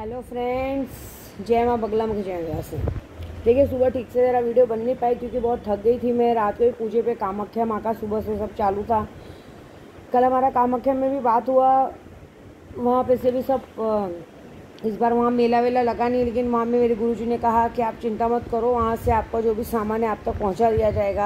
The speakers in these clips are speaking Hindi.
हेलो फ्रेंड्स, जय माँ बगला मुझे जय व्यास। देखिए, सुबह ठीक से ज़रा वीडियो बन नहीं पाई क्योंकि बहुत थक गई थी मैं। रात को ही पूजे पे कामाख्या माँ का सुबह से सब चालू था। कल हमारा कामाख्या में भी बात हुआ, वहाँ पे से भी सब इस बार वहाँ मेला वेला लगा नहीं, लेकिन वहाँ में मेरे गुरुजी ने कहा कि आप चिंता मत करो, वहाँ से आपका जो भी सामान है आप तक पहुँचा दिया जाएगा।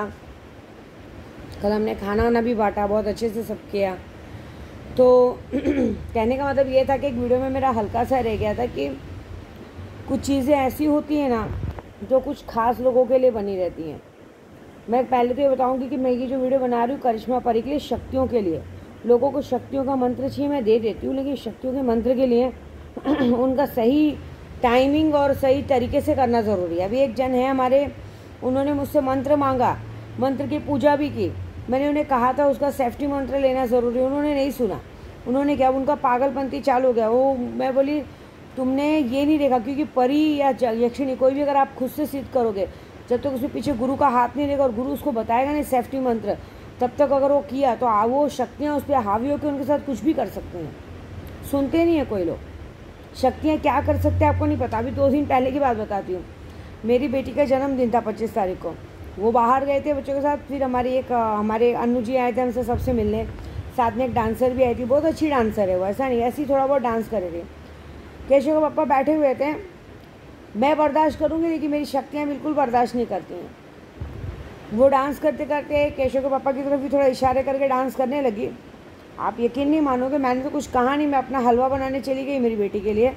कल हमने खाना वाना भी बांटा, बहुत अच्छे से सब किया। तो कहने का मतलब ये था कि एक वीडियो में मेरा हल्का सा रह गया था कि कुछ चीज़ें ऐसी होती हैं ना जो कुछ खास लोगों के लिए बनी रहती हैं। मैं पहले तो ये बताऊंगी कि मैं ये जो वीडियो बना रही हूँ करिश्मा परी के लिए, शक्तियों के लिए। लोगों को शक्तियों का मंत्र चाहिए, मैं दे देती हूँ, लेकिन शक्तियों के मंत्र के लिए उनका सही टाइमिंग और सही तरीके से करना ज़रूरी है। अभी एक जन है हमारे, उन्होंने मुझसे मंत्र मांगा, मंत्र की पूजा भी की। मैंने उन्हें कहा था उसका सेफ्टी मंत्र लेना ज़रूरी है, उन्होंने नहीं सुना। उन्होंने क्या, उनका पागलपंती चालू हो गया। वो मैं बोली तुमने ये नहीं देखा, क्योंकि परी या यक्षिणी कोई भी अगर आप खुद से सिद्ध करोगे, जब तक उसके पीछे गुरु का हाथ नहीं रहेगा और गुरु उसको बताएगा नहीं सेफ्टी मंत्र, तब तक अगर वो किया तो वो शक्तियाँ उस पर हावी होकर उनके साथ कुछ भी कर सकते हैं। सुनते नहीं है कोई लोग। शक्तियाँ क्या कर सकते हैं आपको नहीं पता। अभी 2 दिन पहले की बात बताती हूँ। मेरी बेटी का जन्मदिन था 25 तारीख को। वो बाहर गए थे बच्चों के साथ, फिर हमारे अन्नू जी आए थे हमसे सबसे मिलने, साथ में एक डांसर भी आई थी, बहुत अच्छी डांसर है वो, ऐसा नहीं, ऐसी थोड़ा बहुत डांस करे थे। केशव के पापा बैठे हुए थे, मैं बर्दाश्त करूँगी लेकिन मेरी शक्तियाँ बिल्कुल बर्दाश्त नहीं करती हैं। वो डांस करते करते केशव के पापा की तरफ भी थोड़ा इशारे करके डांस करने लगी। आप यकीन नहीं मानोगे, मैंने तो कुछ कहा नहीं, मैं अपना हलवा बनाने चली गई मेरी बेटी के लिए।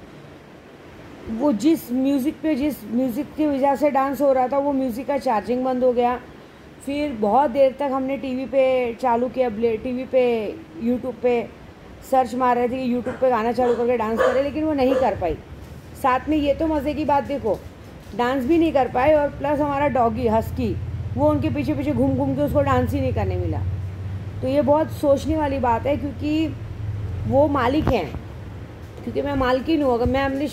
वो जिस म्यूज़िक की वजह से डांस हो रहा था, वो म्यूज़िक का चार्जिंग बंद हो गया। फिर बहुत देर तक हमने टीवी पे चालू किया, टीवी पे यूट्यूब पे सर्च मार रहे थे कि यूट्यूब पे गाना चालू करके डांस करें, लेकिन वो नहीं कर पाई। साथ में ये तो मज़े की बात देखो, डांस भी नहीं कर पाए और प्लस हमारा डॉगी हस्की वो उनके पीछे पीछे घूम घूम के उसको डांस ही नहीं करने मिला। तो ये बहुत सोचने वाली बात है, क्योंकि वो मालिक हैं, क्योंकि मैं मालकिन हूँ। अगर मैं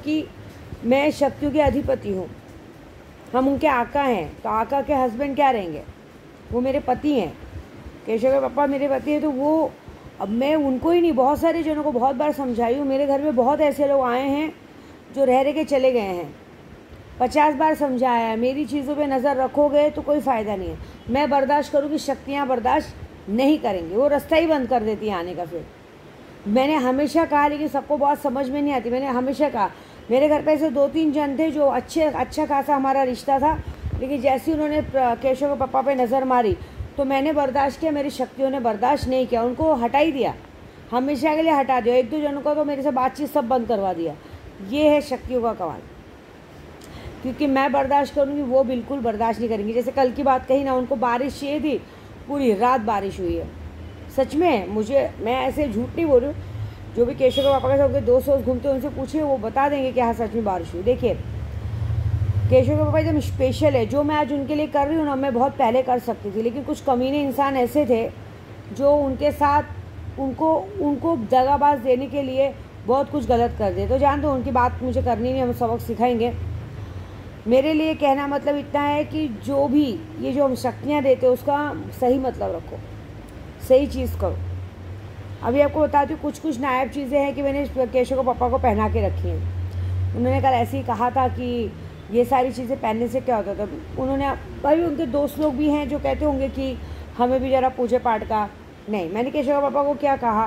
शक्तियों के अधिपति हूँ, हम उनके आका हैं, तो आका के हस्बैंड क्या रहेंगे, वो मेरे पति हैं। केशव के पापा मेरे पति हैं, तो वो अब मैं उनको ही नहीं, बहुत सारे जनों को बहुत बार समझाई हूँ। मेरे घर में बहुत ऐसे लोग आए हैं जो रह के चले गए हैं, 50 बार समझाया है। मेरी चीज़ों पे नज़र रखोगे तो कोई फ़ायदा नहीं है। मैं बर्दाश्त करूँगी, शक्तियाँ बर्दाश्त नहीं करेंगी, वो रास्ता ही बंद कर देती हैं आने का। फिर मैंने हमेशा कहा, लेकिन सबको बहुत समझ में नहीं आती, मैंने हमेशा कहा। मेरे घर पे ऐसे 2-3 जन थे जो अच्छा खासा हमारा रिश्ता था, लेकिन जैसे उन्होंने केशव के पापा पे नज़र मारी तो मैंने बर्दाश्त किया, मेरी शक्तियों ने बर्दाश्त नहीं किया, उनको हटा ही दिया, हमेशा के लिए हटा दिया। 1-2 जनों का तो मेरे से बातचीत सब बंद करवा दिया। ये है शक्तियों का कमाल, क्योंकि मैं बर्दाश्त करूँगी, वो बिल्कुल बर्दाश्त नहीं करेंगी। जैसे कल की बात कही ना, उनको बारिश चाहिए थी, पूरी रात बारिश हुई है। सच में मैं ऐसे झूठ नहीं बोल रही हूँ। जो भी केशव के पापा के साथ दोस्त घूमते हैं उनसे पूछिए, वो बता देंगे कि हाँ सच में बारिश हुई। देखिए, केशव के पापा एकदम स्पेशल है। जो मैं आज उनके लिए कर रही हूँ ना, मैं बहुत पहले कर सकती थी, लेकिन कुछ कमीने इंसान ऐसे थे जो उनके साथ उनको दगाबाज देने के लिए बहुत कुछ गलत कर दिए। तो जान दो, उनकी बात मुझे करनी नहीं, हम सबक सिखाएंगे। मेरे लिए कहना मतलब इतना है कि जो भी ये जो हम शक्तियाँ देते हैं उसका सही मतलब रखो, सही चीज़ करो। अभी आपको बताती हूँ, कुछ नायाब चीज़ें हैं कि मैंने केशव के पापा को पहना के रखी हैं। उन्होंने कल ऐसे ही कहा था कि ये सारी चीज़ें पहनने से क्या होता था। उन्होंने भाई, उनके दोस्त लोग भी हैं जो कहते होंगे कि हमें भी ज़रा पूजे पाठ का। नहीं, मैंने केशव के पापा को क्या कहा,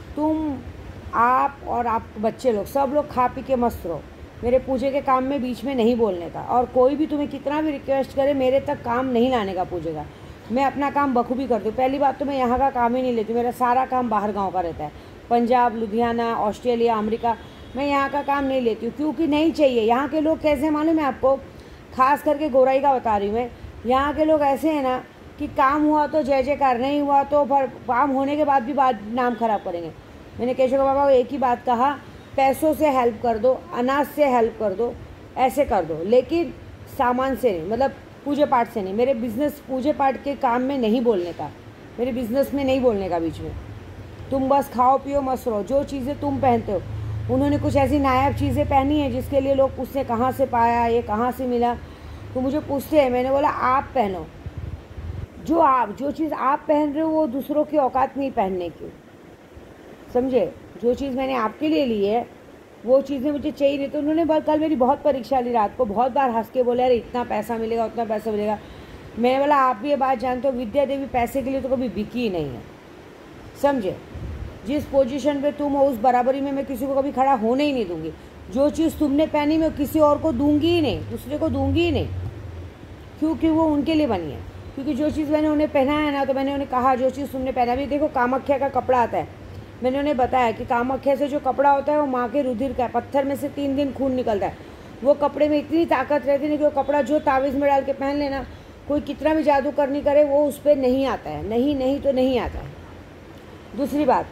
आप और आप बच्चे लोग सब लोग खा पी के मस्त रहो, मेरे पूजे के काम में बीच में नहीं बोलने का। और कोई भी तुम्हें कितना भी रिक्वेस्ट करे, मेरे तक काम नहीं लाने का पूजे का। मैं अपना काम बखूबी करती हूँ। पहली बात तो मैं यहाँ का काम ही नहीं लेती, मेरा सारा काम बाहर गांव का रहता है, पंजाब, लुधियाना, ऑस्ट्रेलिया, अमेरिका। मैं यहाँ का काम नहीं लेती हूँ, क्योंकि नहीं चाहिए। यहाँ के लोग कैसे मालूम है आपको, खास करके गोराई का बता रही हूँ मैं। यहाँ के लोग ऐसे हैं ना कि काम हुआ तो जय जयकार, नहीं हुआ तो फिर काम होने के बाद भी नाम खराब करेंगे। मैंने केशव के बाबा को एक ही बात कहा, पैसों से हेल्प कर दो, अनाज से हेल्प कर दो, ऐसे कर दो, लेकिन सामान से नहीं, मतलब पूजे पाठ से नहीं। मेरे बिज़नेस पूजे पाठ के काम में नहीं बोलने का, मेरे बिज़नेस में नहीं बोलने का बीच में। तुम बस खाओ पियो मस्त रहो। जो चीज़ें तुम पहनते हो, उन्होंने कुछ ऐसी नायाब चीज़ें पहनी हैं जिसके लिए लोग पूछते कहाँ से पाया, ये कहाँ से मिला, तो मुझे पूछते हैं। मैंने बोला आप पहनो, जो चीज़ आप पहन रहे हो वो दूसरों की औकात नहीं पहनने की, समझे। जो चीज़ मैंने आपके लिए ली है वो चीज़ें मुझे चाहिए नहीं। तो उन्होंने कल मेरी बहुत परीक्षा ली, रात को बहुत बार हंस के बोले अरे इतना पैसा मिलेगा उतना पैसा मिलेगा। मैंने बोला आप भी ये बात जानते हो, विद्या देवी पैसे के लिए तो कभी बिकी ही नहीं है, समझे। जिस पोजीशन पे तुम हो उस बराबरी में मैं किसी को कभी खड़ा होने ही नहीं दूंगी। जो चीज़ तुमने पहनी मैं किसी और को दूंगी ही नहीं, दूसरे को दूंगी ही नहीं, क्योंकि वो उनके लिए बनी है। क्योंकि जो चीज़ मैंने उन्हें पहना है ना, तो मैंने उन्हें कहा जो चीज़ तुमने पहना, भी देखो कामाख्या का कपड़ा आता है, मैंने उन्हें बताया कि कामाख्या से जो कपड़ा होता है वो माँ के रुधिर का है, पत्थर में से 3 दिन खून निकलता है। वो कपड़े में इतनी ताकत रहती है कि वो कपड़ा जो तावीज़ में डाल के पहन लेना, कोई कितना भी जादू करनी करे वो उस पर नहीं आता है, नहीं तो नहीं आता है। दूसरी बात,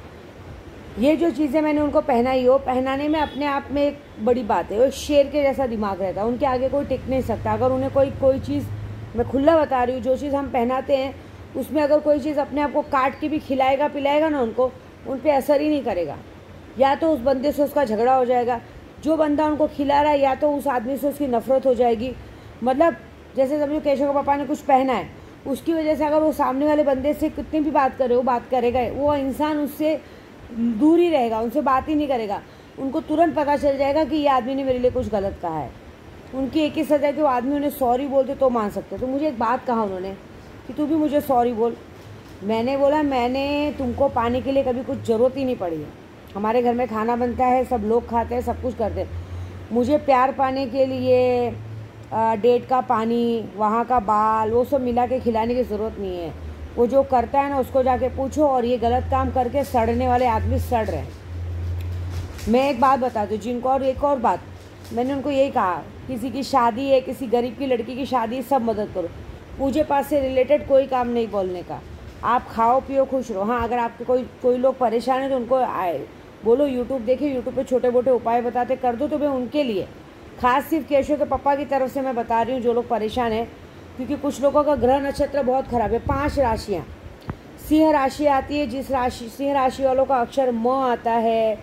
ये जो चीज़ें मैंने उनको पहनाई हो, पहनाने में अपने आप में एक बड़ी बात है। वो शेर के जैसा दिमाग रहता है, उनके आगे कोई टिक नहीं सकता। अगर उन्हें कोई चीज़, मैं खुला बता रही हूँ, जो चीज़ हम पहनाते हैं उसमें अगर कोई चीज़ अपने आप को काट के भी खिलाएगा पिलाएगा ना, उनको उन पर असर ही नहीं करेगा। या तो उस बंदे से उसका झगड़ा हो जाएगा, जो बंदा उनको खिला रहा है, या तो उस आदमी से उसकी नफरत हो जाएगी। मतलब जैसे समझो केशव के पापा ने कुछ पहना है, उसकी वजह से अगर वो सामने वाले बंदे से कितनी भी बात करे, वो बात करेगा, वो इंसान उससे दूर ही रहेगा, उनसे बात ही नहीं करेगा। उनको तुरंत पता चल जाएगा कि ये आदमी ने मेरे लिए कुछ गलत कहा है। उनकी एक ही सज़ा है कि वो आदमी उन्हें सॉरी बोलते तो मान सकते। तो मुझे एक बात कहा उन्होंने कि तू भी मुझे सॉरी बोल। मैंने बोला मैंने तुमको पाने के लिए कभी कुछ ज़रूरत ही नहीं पड़ी है। हमारे घर में खाना बनता है, सब लोग खाते हैं, सब कुछ करते हैं। मुझे प्यार पाने के लिए डेट का पानी, वहाँ का बाल, वो सब मिला के खिलाने की ज़रूरत नहीं है। वो जो करता है ना उसको जाके पूछो। और ये गलत काम करके सड़ने वाले आदमी सड़ रहे हैं। मैं एक बात बता दूँ जिनको, और एक और बात मैंने उनको यही कहा, किसी की शादी है, किसी गरीब की लड़की की शादी है, सब मदद करो। पूजे पास से रिलेटेड कोई काम नहीं बोलने का। आप खाओ पियो खुश रहो। हाँ, अगर आपके कोई लोग परेशान है तो उनको बोलो यूट्यूब देखिए, यूट्यूब पे छोटे मोटे उपाय बताते, कर दो। तो मैं उनके लिए खास सिर्फ केशव के पापा की तरफ से मैं बता रही हूँ, जो लोग परेशान हैं। क्योंकि कुछ लोगों का ग्रह नक्षत्र बहुत ख़राब है। 5 राशियाँ, सिंह राशि आती है, जिस राशि सिंह राशि वालों का अक्षर म आता है,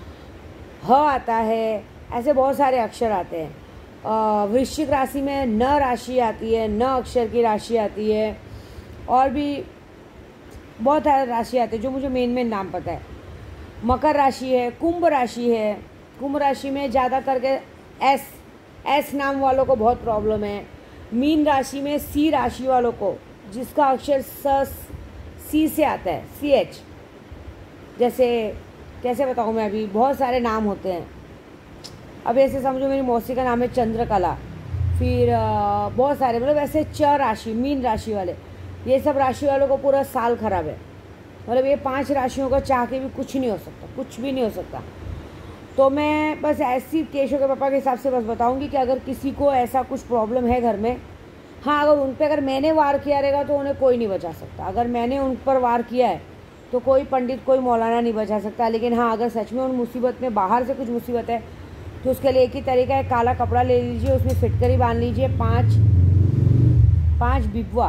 ह आता है, ऐसे बहुत सारे अक्षर आते हैं। वृश्चिक राशि में न राशि आती है, न अक्षर की राशि आती है, और भी बहुत सारे राशि आते हैं जो मुझे मेन नाम पता है। मकर राशि है, कुंभ राशि है। कुंभ राशि में ज़्यादा करके एस नाम वालों को बहुत प्रॉब्लम है। मीन राशि में सी राशि वालों को, जिसका अक्षर सी से आता है, CH। जैसे कैसे बताऊँ मैं, अभी बहुत सारे नाम होते हैं। अब ऐसे समझो मेरी मौसी का नाम है चंद्रकला, फिर बहुत सारे, मतलब ऐसे च राशि, मीन राशि वाले, ये सब राशि वालों को पूरा साल खराब है। मतलब ये 5 राशियों का चाह के भी कुछ नहीं हो सकता, कुछ भी नहीं हो सकता। तो मैं बस ऐसी केशव के पापा के हिसाब से बस बताऊंगी कि अगर किसी को ऐसा कुछ प्रॉब्लम है घर में, हाँ, अगर उन पर अगर मैंने वार किया रहेगा तो उन्हें कोई नहीं बचा सकता। अगर मैंने उन पर वार किया है तो कोई पंडित, कोई मौलाना नहीं बचा सकता। लेकिन हाँ, अगर सच में उन मुसीबत में बाहर से कुछ मुसीबत है तो उसके लिए एक ही तरीका है, काला कपड़ा ले लीजिए, उसमें फिटकरी बांध लीजिए, 5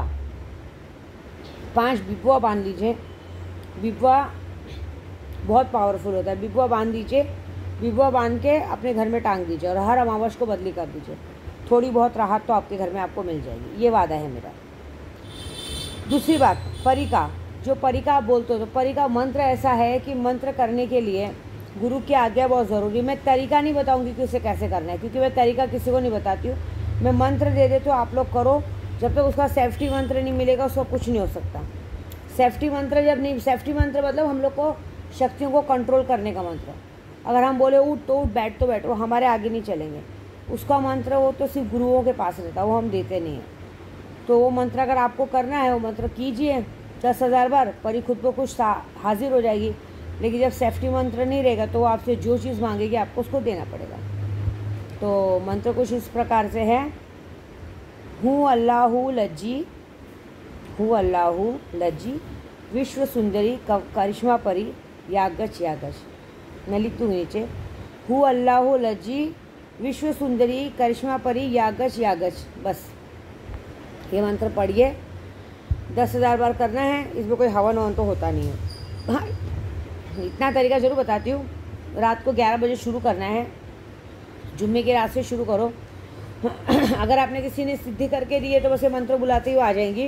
बिबुआ बांध लीजिए। बिबुआ बहुत पावरफुल होता है। बिबुआ बांध दीजिए, बिबुआ बांध के अपने घर में टांग दीजिए और हर अमावस को बदली कर दीजिए। थोड़ी बहुत राहत तो आपके घर में आपको मिल जाएगी, ये वादा है मेरा। दूसरी बात, परिका, जो परिका आप बोलते हो, तो परिका मंत्र ऐसा है कि मंत्र करने के लिए गुरु की आज्ञा बहुत ज़रूरी। मैं तरीका नहीं बताऊंगी कि उसे कैसे करना है, क्योंकि मैं तरीका किसी को नहीं बताती हूँ। मैं मंत्र दे देती हूँ, आप लोग करो। जब तक उसका सेफ्टी मंत्र नहीं मिलेगा उसको कुछ नहीं हो सकता। सेफ्टी मंत्र जब नहीं, सेफ्टी मंत्र मतलब हम लोग को शक्तियों को कंट्रोल करने का मंत्र। अगर हम बोले उठ तो उठ, बैठ तो बैठ, वो हमारे आगे नहीं चलेंगे। उसका मंत्र वो तो सिर्फ गुरुओं के पास रहता है, वो हम देते नहीं हैं। तो वो मंत्र अगर आपको करना है, वो मंत्र कीजिए 10,000 बार, परी खुद को कुछ हाजिर हो जाएगी। लेकिन जब सेफ्टी मंत्र नहीं रहेगा तो वो आपसे जो चीज़ मांगेगी आपको उसको देना पड़ेगा। तो मंत्र कुछ इस प्रकार से है, हूँ अल्लाहू लज्जी, हूँ अल्लाहू लज्जी, विश्व सुंदरी करिश्मा परी यागच यागच। मैं लिख दूँ नीचे, हूँ अल्लाहू लज्जी, विश्व सुंदरी करिश्मा परी यागच यागच। बस ये मंत्र पढ़िए, 10,000 बार करना है। इसमें कोई हवन ववन तो होता नहीं है। हाँ, इतना तरीका ज़रूर बताती हूँ। रात को 11 बजे शुरू करना है, जुम्मे की रात से शुरू करो। अगर आपने किसी ने सिद्धि करके दी है तो बस ये मंत्र बुलाते हुए आ जाएंगी।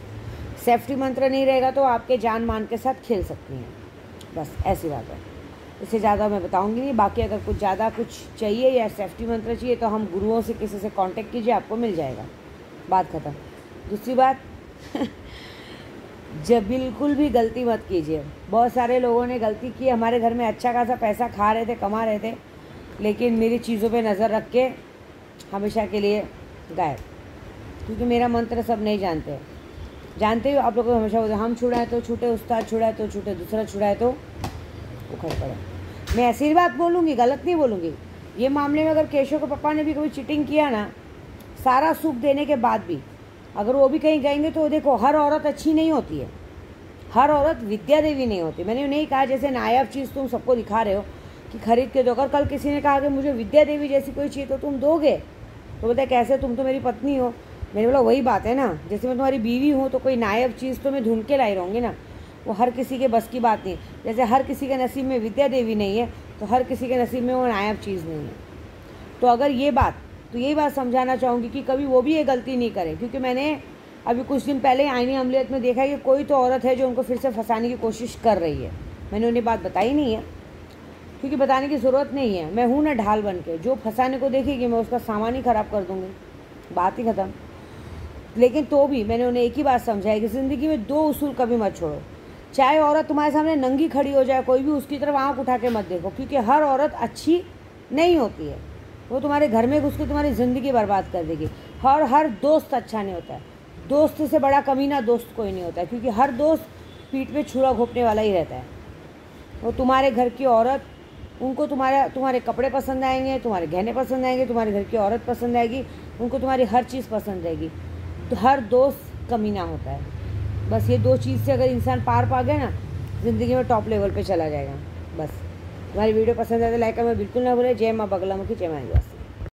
सेफ्टी मंत्र नहीं रहेगा तो आपके जान मान के साथ खेल सकती हैं, बस ऐसी बात है। इससे ज़्यादा मैं बताऊंगी नहीं। बाकी अगर कुछ ज़्यादा कुछ चाहिए या सेफ्टी मंत्र चाहिए तो हम गुरुओं से किसी से कांटेक्ट कीजिए, आपको मिल जाएगा। बात ख़त्म। दूसरी बात जब बिल्कुल भी गलती मत कीजिए। बहुत सारे लोगों ने गलती की, हमारे घर में अच्छा खासा पैसा खा रहे थे, कमा रहे थे, लेकिन मेरी चीज़ों पे नज़र रख के हमेशा के लिए गायब। क्योंकि मेरा मंत्र सब नहीं जानते। जानते हो आप लोगों को हमेशा बोलते हम छुड़ाए तो छूटे, उस्ताद छुड़ाए तो छूटे, दूसरा छुड़ाए तो उखड़ पड़े। मैं ऐसी बात बोलूँगी, गलत नहीं बोलूँगी। ये मामले में अगर केशव के पापा ने भी कभी चीटिंग किया ना, सारा सुख देने के बाद भी अगर वो भी कहीं गएंगे तो देखो, हर औरत अच्छी नहीं होती है, हर औरत विद्या देवी नहीं होती। मैंने नहीं कहा जैसे नायाब चीज़ तुम सबको दिखा रहे हो कि खरीद के दो। अगर कल किसी ने कहा कि मुझे विद्या देवी जैसी कोई चाहिए तो तुम दोगे? तो बोलते कैसे, तुम तो मेरी पत्नी हो। मैंने बोला वही बात है ना, जैसे मैं तुम्हारी बीवी हूँ तो कोई नायाब चीज़ तो मैं ढूंढ के लाई रहूँगी ना। वो हर किसी के बस की बात नहीं। जैसे हर किसी के नसीब में विद्या देवी नहीं है तो हर किसी के नसीब में वो नायाब चीज़ नहीं है। तो अगर ये बात, तो यही बात समझाना चाहूँगी कि कभी वो भी ये गलती नहीं करे। क्योंकि मैंने अभी कुछ दिन पहले आईनी अमलियत में देखा है कि कोई तो औरत है जो उनको फिर से फंसाने की कोशिश कर रही है। मैंने उन्हें बात बताई नहीं है क्योंकि बताने की ज़रूरत नहीं है। मैं हूँ ना ढाल बन के, जो फंसाने को देखेगी मैं उसका सामान ही ख़राब कर दूँगी, बात ही ख़त्म। लेकिन तो भी मैंने उन्हें एक ही बात समझाई कि ज़िंदगी में दो उसूल कभी मत छोड़ो। चाहे औरत तुम्हारे सामने नंगी खड़ी हो जाए, कोई भी उसकी तरफ आँख उठा के मत देखो, क्योंकि हर औरत अच्छी नहीं होती है। वो तुम्हारे घर में घुस के तुम्हारी ज़िंदगी बर्बाद कर देगी। हर दोस्त अच्छा नहीं होता है। दोस्त से बड़ा कमीना दोस्त कोई नहीं होता है, क्योंकि हर दोस्त पीठ पे छुरा घोंपने वाला ही रहता है। वो तुम्हारे घर की औरत, उनको तुम्हारे कपड़े पसंद आएंगे, तुम्हारे गहने पसंद आएंगे, तुम्हारे घर की औरत पसंद आएगी, उनको तुम्हारी हर चीज़ पसंद आएगी। तो हर दोस्त कमीना होता है। बस ये दो चीज़ से अगर इंसान पार पा गया ना, ज़िंदगी में टॉप लेवल पे चला जाएगा। बस तुम्हारी वीडियो पसंद आए तो लाइक करना बिल्कुल ना भूलें। जय माँ बगलामुखी, जय माँ आदिवासी।